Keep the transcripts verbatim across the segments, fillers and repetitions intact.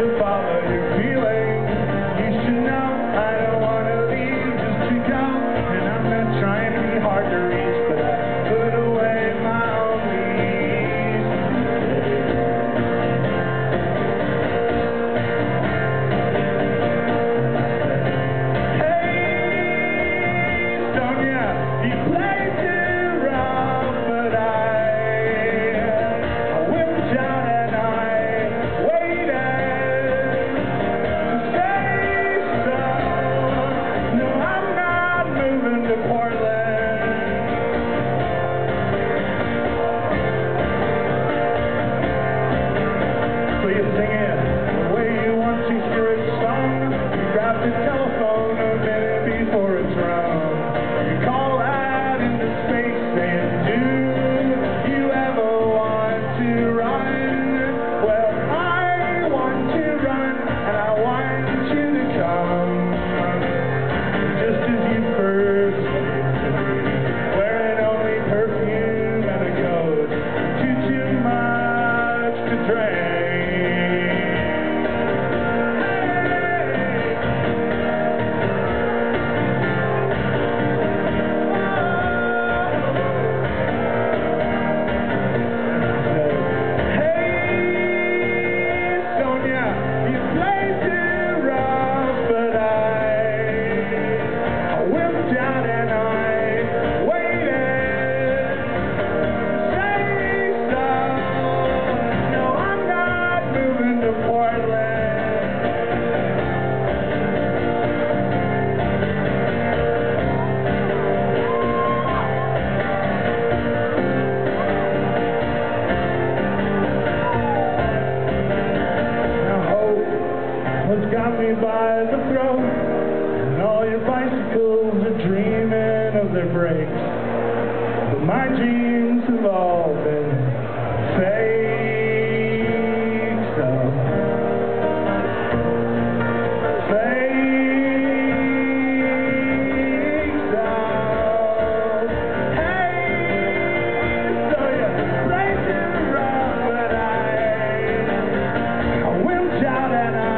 to follow your feelings. You should know I don't want to leave just to go. And I'm not trying to be hard to reach, but I put away my own leaves. Hey, Sonia, you played too rough, but I, I whipped out and I waited to say so. No, I'm not moving to Portland. So you sing it the way you want to hear it sung. You grab the telephone a minute before it's rung. You call out into space saying, do you ever want to run? Well, I want to run and I want you to come. Just as you first came to me, wearing only perfume and a coat, too, too much to drink. What's got me by the throat, and all your bicycles are dreaming of their brakes, but my dreams have all been fake stuff. Fake stuff. Hey, so you played too rough, but I, I wimped out and I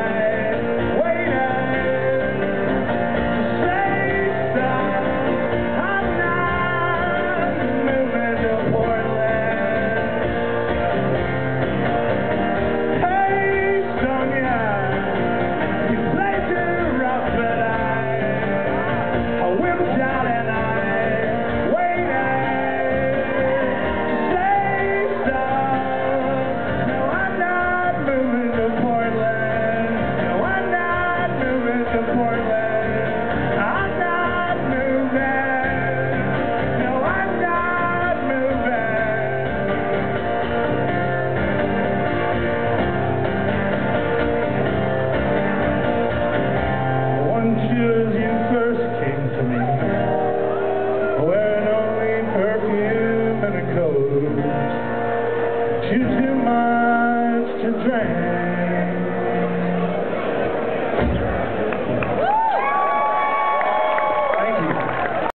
too, too much to drink.